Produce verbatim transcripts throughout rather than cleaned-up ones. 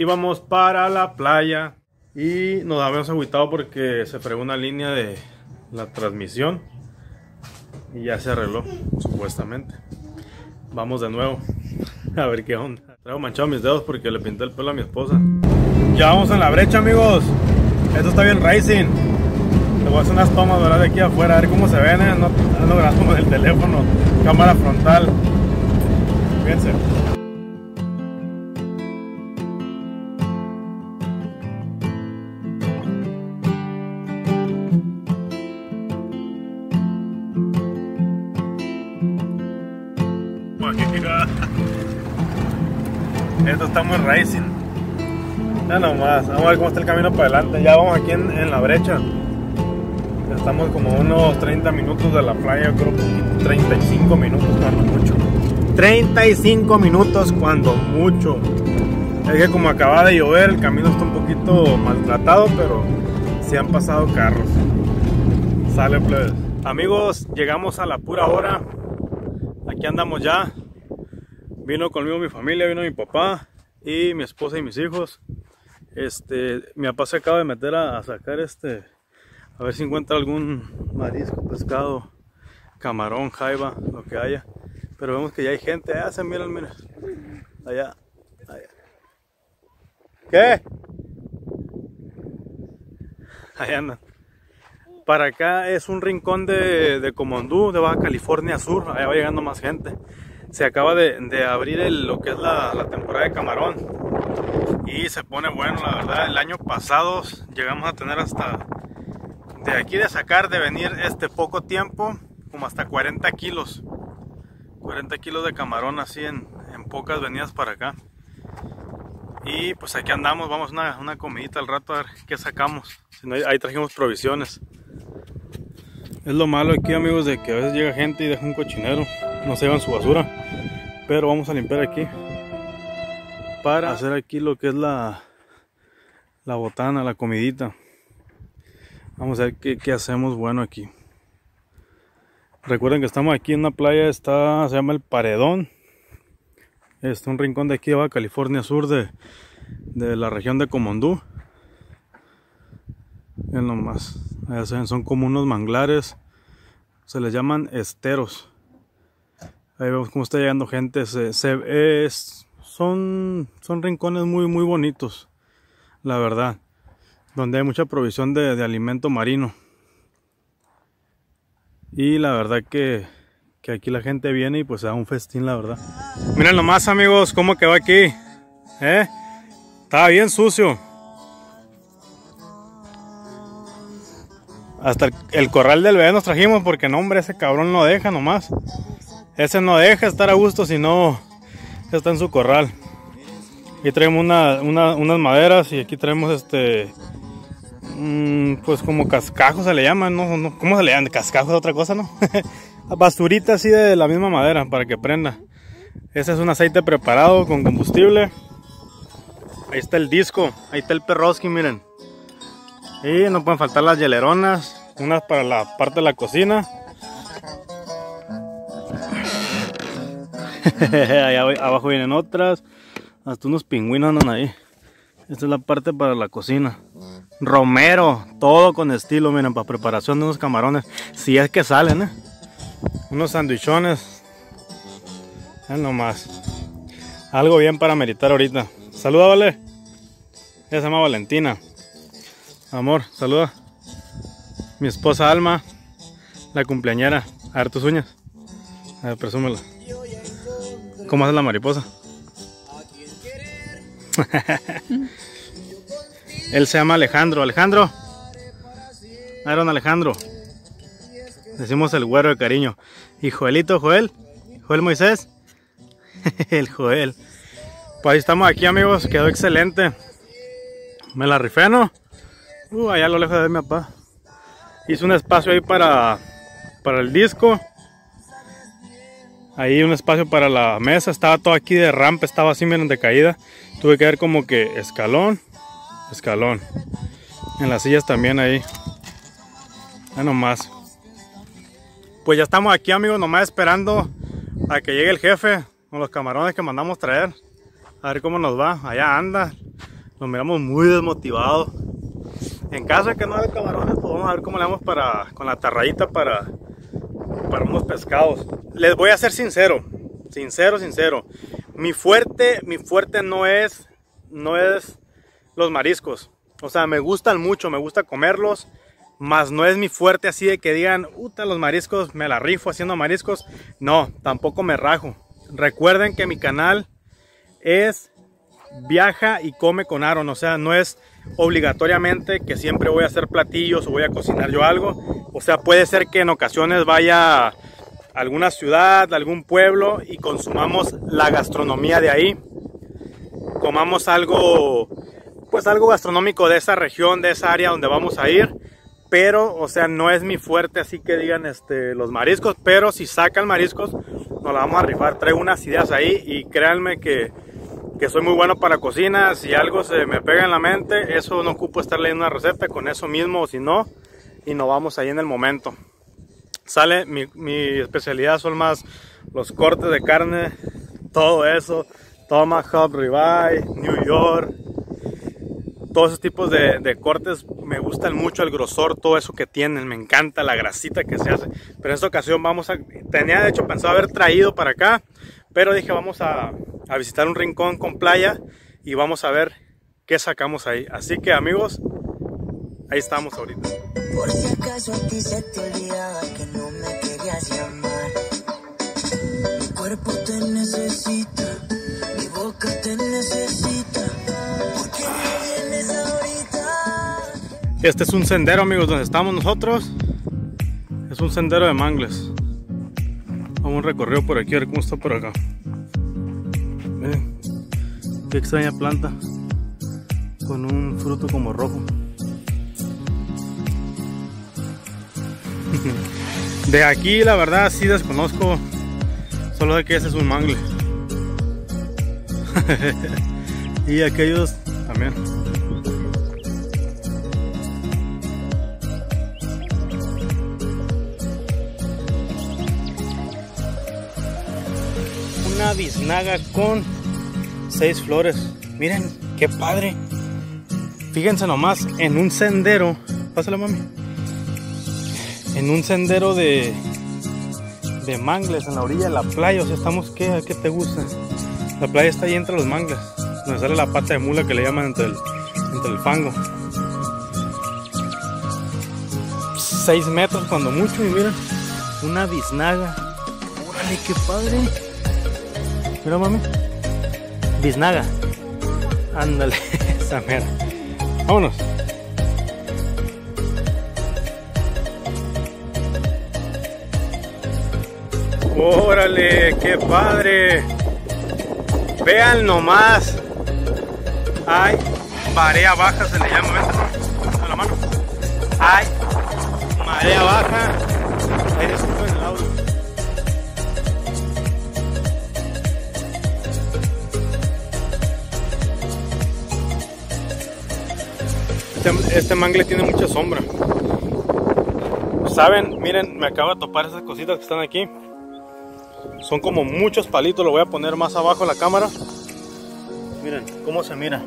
íbamos para la playa y nos habíamos agüitado porque se fregó una línea de la transmisión y ya se arregló, supuestamente. Vamos de nuevo a ver qué onda. Traigo manchado mis dedos porque le pinté el pelo a mi esposa. Ya vamos en la brecha, amigos. Esto está bien racing. Le voy a hacer unas tomas, ¿verdad? De aquí afuera, a ver cómo se ven, ¿eh? No, ando grabando con el teléfono, cámara frontal. Fíjense. Esto está muy racing. Ya nomás, vamos a ver cómo está el camino para adelante. Ya vamos aquí en, en la brecha. Estamos como unos treinta minutos de la playa, creo que treinta y cinco minutos cuando mucho. treinta y cinco minutos cuando mucho. Es que como acaba de llover, el camino está un poquito maltratado, pero sí han pasado carros. Sale, plebes. Amigos, llegamos a la pura hora. Aquí andamos ya. Vino conmigo mi familia, vino mi papá y mi esposa y mis hijos. Este, mi papá se acaba de meter a, a sacar este, a ver si encuentra algún marisco, pescado, camarón, jaiba, lo que haya. Pero vemos que ya hay gente, allá se miran, miren, allá, allá. ¿Qué? Allá andan. Para acá es un rincón de, de Comondú, de Baja California Sur, allá va llegando más gente. Se acaba de, de abrir el, lo que es la, la temporada de camarón y se pone bueno, la verdad. El año pasado llegamos a tener hasta, de aquí de sacar, de venir este poco tiempo, como hasta cuarenta kilos cuarenta kilos de camarón así en, en pocas venidas para acá. Y pues aquí andamos, vamos a una, una comidita al rato a ver qué sacamos. Si no, ahí trajimos provisiones. Es lo malo aquí, amigos, de que a veces llega gente y deja un cochinero, no se llevan su basura, pero vamos a limpiar aquí para hacer aquí lo que es la la botana, la comidita. Vamos a ver qué, qué hacemos bueno aquí. Recuerden que estamos aquí en una playa, está, se llama El Paredón. Es un rincón de aquí de Baja California Sur, de, de la región de Comondú. Miren nomás, allá se ven, son como unos manglares, se les llaman esteros. Ahí vemos cómo está llegando gente. Se, se, es, son, son rincones muy muy bonitos, la verdad, donde hay mucha provisión de, de alimento marino. Y la verdad que, que aquí la gente viene y pues se da un festín, la verdad. Miren nomás, amigos, cómo quedó aquí, ¿eh? Estaba bien sucio. Hasta el, el corral del bebé nos trajimos porque no, hombre, ese cabrón no deja nomás. Ese no deja estar a gusto si no está en su corral. Aquí traemos una, una, unas maderas y aquí traemos este, mmm, pues como cascajos se le llaman, ¿no? ¿no? ¿Cómo se le llaman? Cascajos es otra cosa, ¿no? Basturita así de la misma madera para que prenda. Ese es un aceite preparado con combustible. Ahí está el disco, ahí está el perroski, miren. Y no pueden faltar las hieleronas, unas para la parte de la cocina. Allá abajo vienen otras, hasta unos pingüinos andan ahí. Esta es la parte para la cocina. Romero, todo con estilo, miren, para preparación de unos camarones, si es que salen, ¿eh? Unos sandwichones. Ya nomás. Algo bien para meditar ahorita. Saluda, Vale. Ella se llama Valentina. Amor, saluda. Mi esposa Alma, la cumpleañera. A ver tus uñas. A ver, presúmela. ¿Cómo hace la mariposa? Él se llama Alejandro. Alejandro. Aaron Alejandro. Decimos el güero de cariño. Y Joelito, Joel. Joel Moisés. El Joel. Pues ahí estamos aquí, amigos. Quedó excelente. Me la rifé, ¿no? Uh, allá a lo lejos de mi papá. Hice un espacio ahí para, para el disco. Ahí un espacio para la mesa. Estaba todo aquí de rampa. Estaba así, miren, de caída. Tuve que dar como que escalón. Escalón. En las sillas también ahí. Ya nomás. Pues ya estamos aquí, amigos. Nomás esperando a que llegue el jefe con los camarones que mandamos traer. A ver cómo nos va. Allá anda. Nos miramos muy desmotivados. En caso de que no haya camarones, pues vamos a ver cómo le damos para, con la tarradita para, para unos pescados. Les voy a ser sincero, sincero, sincero. Mi fuerte, mi fuerte no es, no es los mariscos. O sea, me gustan mucho, me gusta comerlos, mas no es mi fuerte así de que digan, puta, los mariscos, me la rifo haciendo mariscos. No, tampoco me rajo. Recuerden que mi canal es Viaja y Come con Aaron. O sea, no es obligatoriamente que siempre voy a hacer platillos o voy a cocinar yo algo. O sea, puede ser que en ocasiones vaya a alguna ciudad, algún pueblo y consumamos la gastronomía de ahí. Comamos algo, pues algo gastronómico de esa región, de esa área donde vamos a ir. Pero, o sea, no es mi fuerte así que digan este, los mariscos. Pero si sacan mariscos, nos la vamos a rifar. Traigo unas ideas ahí y créanme que, que soy muy bueno para la cocina. Si algo se me pega en la mente, eso no ocupo estar leyendo una receta, con eso mismo o si no. Y nos vamos ahí en el momento. Sale, mi, mi especialidad son más los cortes de carne, todo eso. Tomahawk, ribeye, New York. Todos esos tipos de, de cortes me gustan mucho, el grosor, todo eso que tienen, me encanta la grasita que se hace. Pero en esta ocasión vamos a, tenía de hecho pensado haber traído para acá, pero dije vamos a, a visitar un rincón con playa y vamos a ver qué sacamos ahí. Así que amigos, ahí estamos ahorita. Por si acaso a ti se te olvidaba que no me querías llamar. Mi cuerpo te necesita, mi boca te necesita. ¿Por qué no vienes ahorita? Este es un sendero, amigos, donde estamos nosotros. Es un sendero de mangles. Vamos un recorrido por aquí, a ver cómo está por acá. Miren, qué extraña planta, con un fruto como rojo. De aquí la verdad sí desconozco, solo sé que ese es un mangle. Y aquellos también. Una biznaga con seis flores. Miren qué padre. Fíjense nomás, en un sendero. Pásala, mami. En un sendero de, de mangles en la orilla de la playa. O sea, estamos, ¿qué, ¿qué te gusta? La playa está ahí entre los mangles, donde sale la pata de mula que le llaman entre el, entre el fango. Seis metros cuando mucho. Y miren, una biznaga. Órale, qué padre. Mira, mami, biznaga. Ándale, esa mera. Vámonos. Órale, qué padre. Vean nomás. Hay marea baja, se le llama, ¿ves? A la mano. Hay marea baja. Ahí disculpen el audio. Este, este mangle tiene mucha sombra. ¿Saben? Miren, me acabo de topar esas cositas que están aquí. Son como muchos palitos, lo voy a poner más abajo en la cámara. Miren cómo se mira.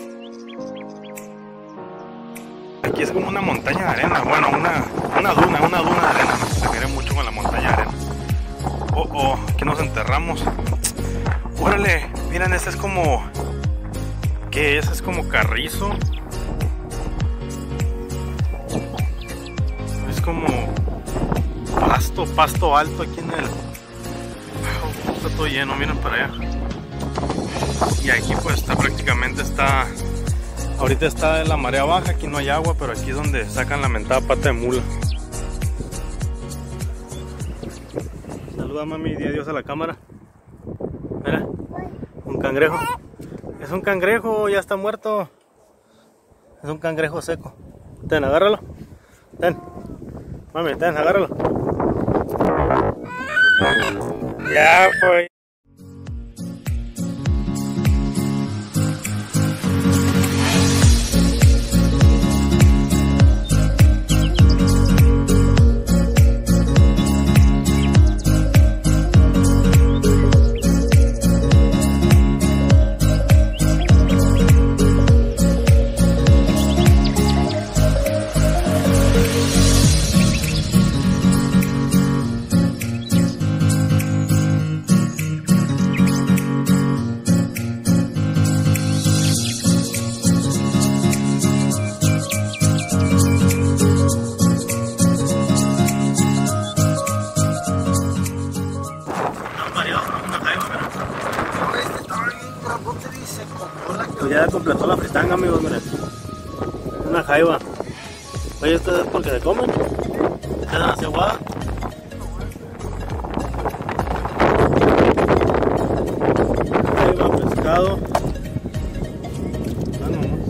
Aquí es como una montaña de arena, bueno, una, una duna, una duna de arena. Se quiere mucho con la montaña de arena. Oh, oh, aquí nos enterramos. Órale, miren, este es como... ¿Qué es? Es como carrizo. Es como pasto, pasto alto aquí en el... Está todo lleno, miren para allá. Y aquí pues está prácticamente está... Ahorita está la marea baja, aquí no hay agua, pero aquí es donde sacan la mentada pata de mula. Saluda, mami, di adiós a la cámara. Mira, un cangrejo. Es un cangrejo, ya está muerto. Es un cangrejo seco. Ten, agárralo. Ten. Mami, ten, agárralo. Ya, pues. Pues ya completó la fritanga, amigos, miren. Una jaiba. Oye, ¿esto es porque se comen? ¿Quedan así aguadas? Jaiba, pescado. Ah, no.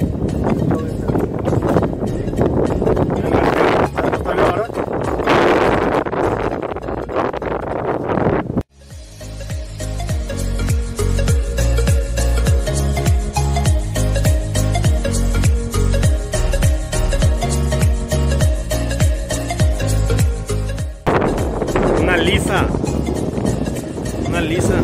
Una lisa, una lisa.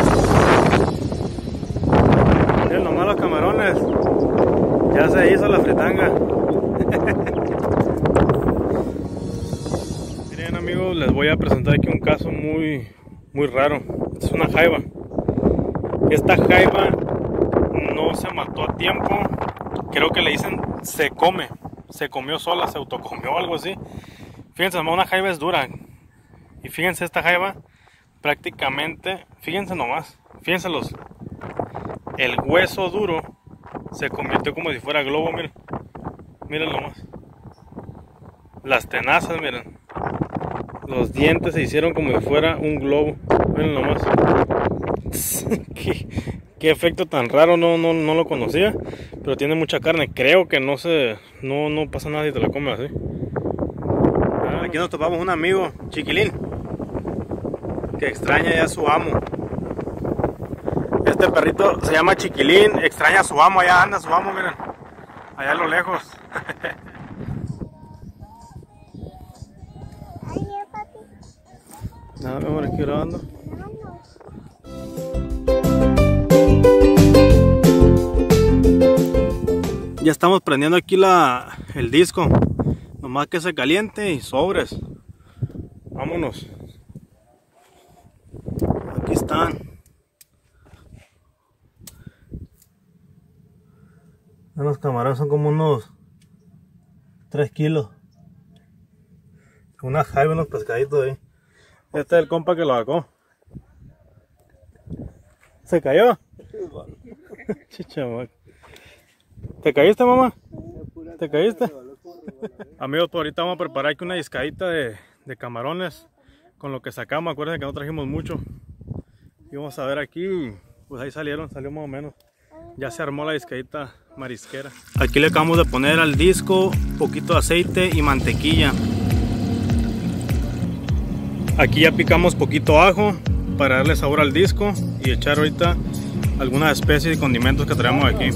Miren nomás los camarones. Ya se hizo la fritanga. Miren, amigos, les voy a presentar aquí un caso muy, muy raro. Es una jaiba. Esta jaiba no se mató a tiempo. Creo que le dicen se come. Se comió sola, se autocomió o algo así. Fíjense, una jaiba es dura. Y fíjense esta jaiba, prácticamente, fíjense nomás, fíjense los, el hueso duro se convirtió como si fuera globo, miren, miren nomás. Las tenazas, miren, los dientes se hicieron como si fuera un globo, miren nomás. ¿Qué, qué efecto tan raro, no, no, no lo conocía, pero tiene mucha carne, creo que no se, no, no pasa nada si te la comes así. Aquí nos topamos un amigo, Chiquilín, que extraña ya a su amo. Este perrito se llama Chiquilín, extraña a su amo, allá anda su amo, miren, allá a lo lejos. Nada, mi amor, aquí grabando. Ya estamos prendiendo aquí la, el disco, nomás que se caliente y sobres. Vámonos. Aquí están. Los camarones son como unos tres kilos. Una jaiba, unos pescaditos ahí. Este es el compa que lo sacó. ¿Se cayó? Chichamac. ¿Te caíste, mamá? ¿Te caíste? Amigos, por ahorita vamos a preparar aquí una discadita de, de camarones con lo que sacamos. Acuérdense que no trajimos mucho. Y vamos a ver aquí, pues ahí salieron, salió más o menos. Ya se armó la discadita marisquera. Aquí le acabamos de poner al disco un poquito de aceite y mantequilla. Aquí ya picamos poquito ajo para darle sabor al disco y echar ahorita algunas especies y condimentos que traemos aquí.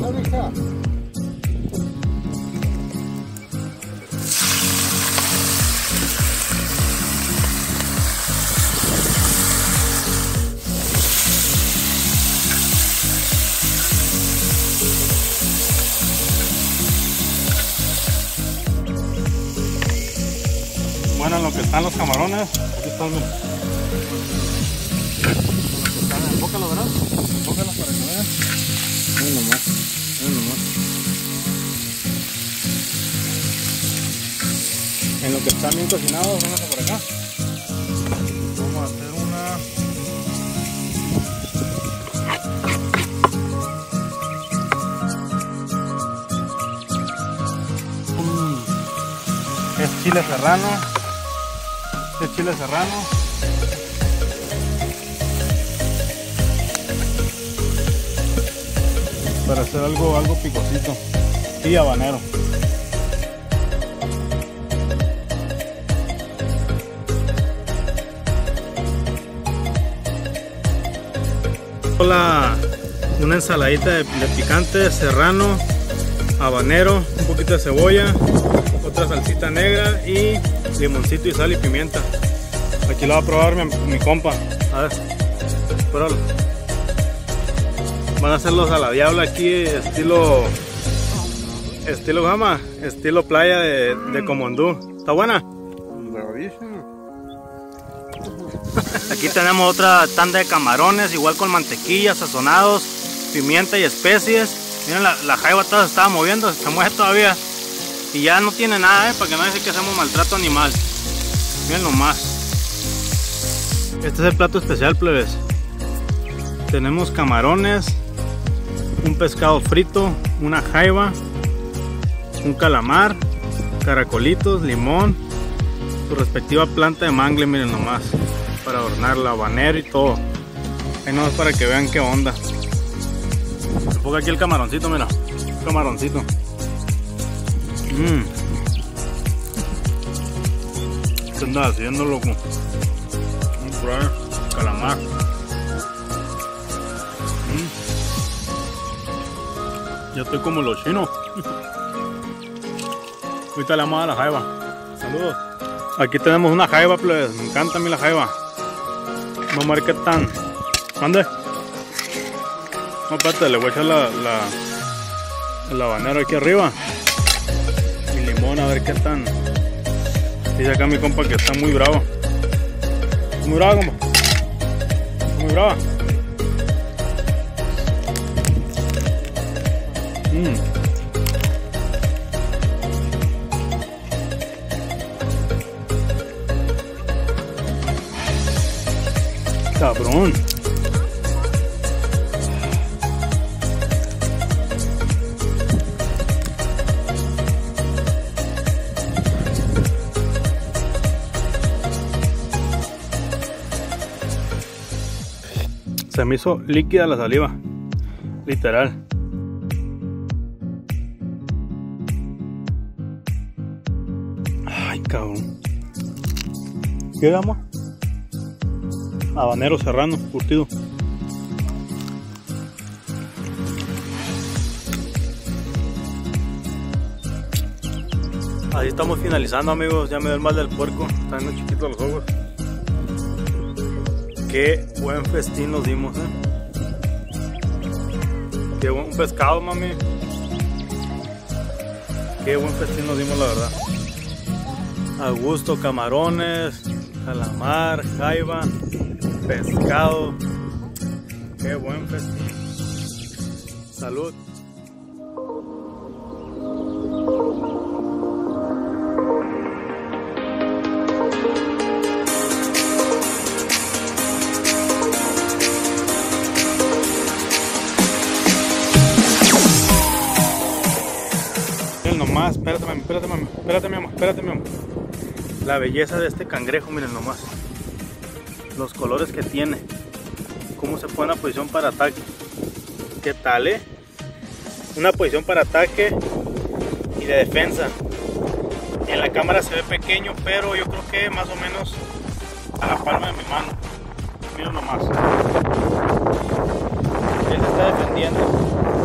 Bueno, en lo que están los camarones, aquí están, miren. Enfócalo, ¿verdad? Enfócalo para que vean. Miren nomás, miren nomás. En lo que están bien cocinados, vamos por acá. Vamos a hacer una... Mm. Es chile serrano. Este chile serrano, para hacer algo, algo picosito, y habanero. La, una ensaladita de, de picante, serrano, habanero, un poquito de cebolla, otra salsita negra y limoncito y sal y pimienta. Aquí lo va a probar mi, mi compa. A ver, pruébalo. Van a hacerlos a la diabla aquí, estilo estilo gama, estilo playa de, de Comondú. ¿Está buena? Aquí tenemos otra tanda de camarones, igual con mantequilla, sazonados, pimienta y especies. Miren, la, la jaiba toda se estaba moviendo, se mueve todavía. Y ya no tiene nada, ¿eh? Para que no dice que hacemos maltrato animal. Miren nomás. Este es el plato especial, plebes. Tenemos camarones, un pescado frito, una jaiba, un calamar, caracolitos, limón, su respectiva planta de mangle, miren nomás, para adornarla, habanero y todo. Ahí nomás para que vean qué onda. Se ponga aquí el camaroncito, mira, un camaroncito. Mmm. ¿Qué andas haciendo, loco? Vamos a probar calamar. Mm. Ya estoy como los chinos. Ahorita le vamos a la jaiba. Saludos. Aquí tenemos una jaiba, pues. Me encanta a mí la jaiba. Vamos a ver qué tan. ¿Mande? No, espérate, le voy a echar la, la, el habanero aquí arriba. Y limón, a ver qué tan. Dice acá mi compa que está muy bravo. Muy brava, compa. Muy brava. Mmm. Cabrón. Se me hizo líquida la saliva, literal. Ay, cabrón. ¿Qué damos? Habanero serrano, curtido. Así estamos finalizando, amigos. Ya me dio el mal del puerco. Están muy chiquitos los ojos. Qué buen festín nos dimos, eh. Qué buen pescado, mami. Qué buen festín nos dimos, la verdad. A gusto, camarones, calamar, jaiba, pescado. Qué buen festín. Salud. Nomás, espérate, mami, espérate, mami, espérate, mi amor, espérate, mi amor. La belleza de este cangrejo, miren nomás. Los colores que tiene. Cómo se pone en la posición para ataque. ¿Qué tal, eh? Una posición para ataque y de defensa. En la cámara se ve pequeño, pero yo creo que más o menos a la palma de mi mano. Miren nomás. Él se está defendiendo.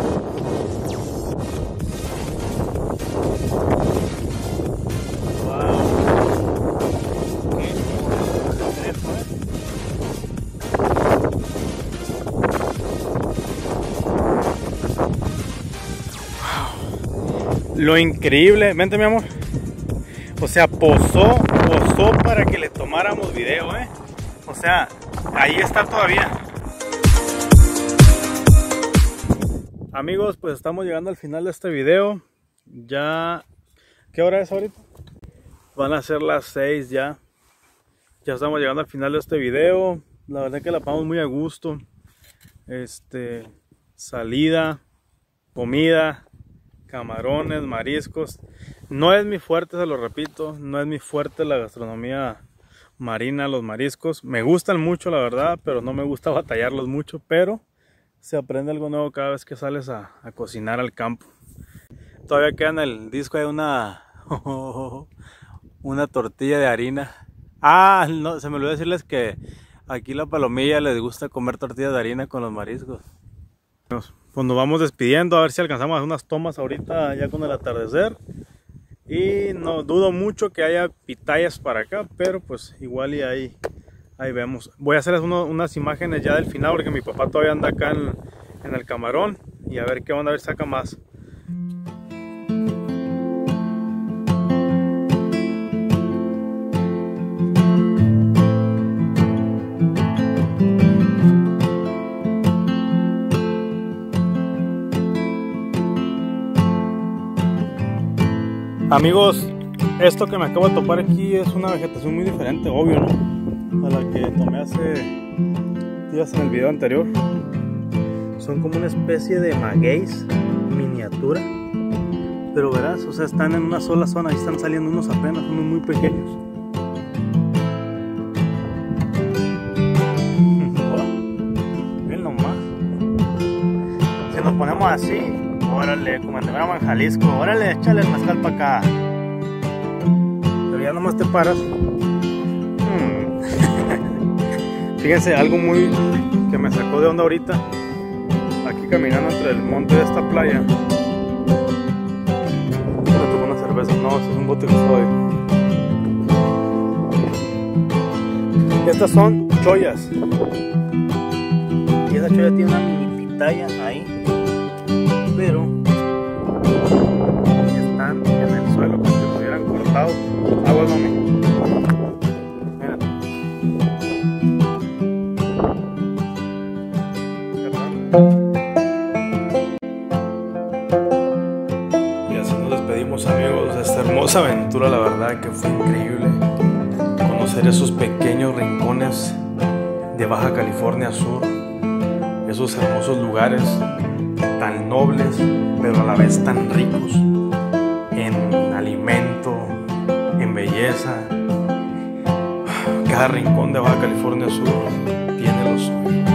Lo increíble, vente mi amor. O sea, posó, posó para que le tomáramos video, eh. O sea, ahí está todavía. Amigos, pues estamos llegando al final de este video. Ya, ¿qué hora es ahorita? Van a ser las seis ya. Ya estamos llegando al final de este video. La verdad que la pasamos muy a gusto. Este, salida, comida, camarones, mariscos. No es mi fuerte, se lo repito, no es mi fuerte la gastronomía marina, los mariscos. Me gustan mucho, la verdad, pero no me gusta batallarlos mucho. Pero se aprende algo nuevo cada vez que sales a, a cocinar al campo. Todavía queda en el disco, hay una una tortilla de harina. Ah, no, se me olvidó decirles que aquí la palomilla les gusta comer tortillas de harina con los mariscos. Pues nos vamos despidiendo, a ver si alcanzamos a hacer unas tomas ahorita ya con el atardecer. Y no dudo mucho que haya pitayas para acá, pero pues igual y ahí, ahí vemos. Voy a hacerles uno, unas imágenes ya del final porque mi papá todavía anda acá en, en el camarón. Y a ver qué onda, a ver si saca más. Amigos, esto que me acabo de topar aquí es una vegetación muy diferente, obvio, ¿no? A la que tomé hace días en el video anterior. son como una especie de magueys miniatura. Pero verás, o sea, están en una sola zona, ahí están saliendo unos apenas, unos muy pequeños. Miren nomás. Si nos ponemos así, órale, como si fuéramos en Jalisco, órale, échale el mezcal para acá. Pero ya nomás te paras. Hmm. Fíjense, algo muy que me sacó de onda ahorita, aquí caminando entre el monte de esta playa. No, este es un bote que estoy. Estas son chollas. Y esa cholla tiene una mini pitaya ahí. Pero están en el suelo como si se hubieran cortado. Aguas, mami. Mira. Amigos, de esta hermosa aventura, la verdad que fue increíble conocer esos pequeños rincones de Baja California Sur, esos hermosos lugares tan nobles pero a la vez tan ricos en alimento, en belleza. Cada rincón de Baja California Sur tiene lo suyo.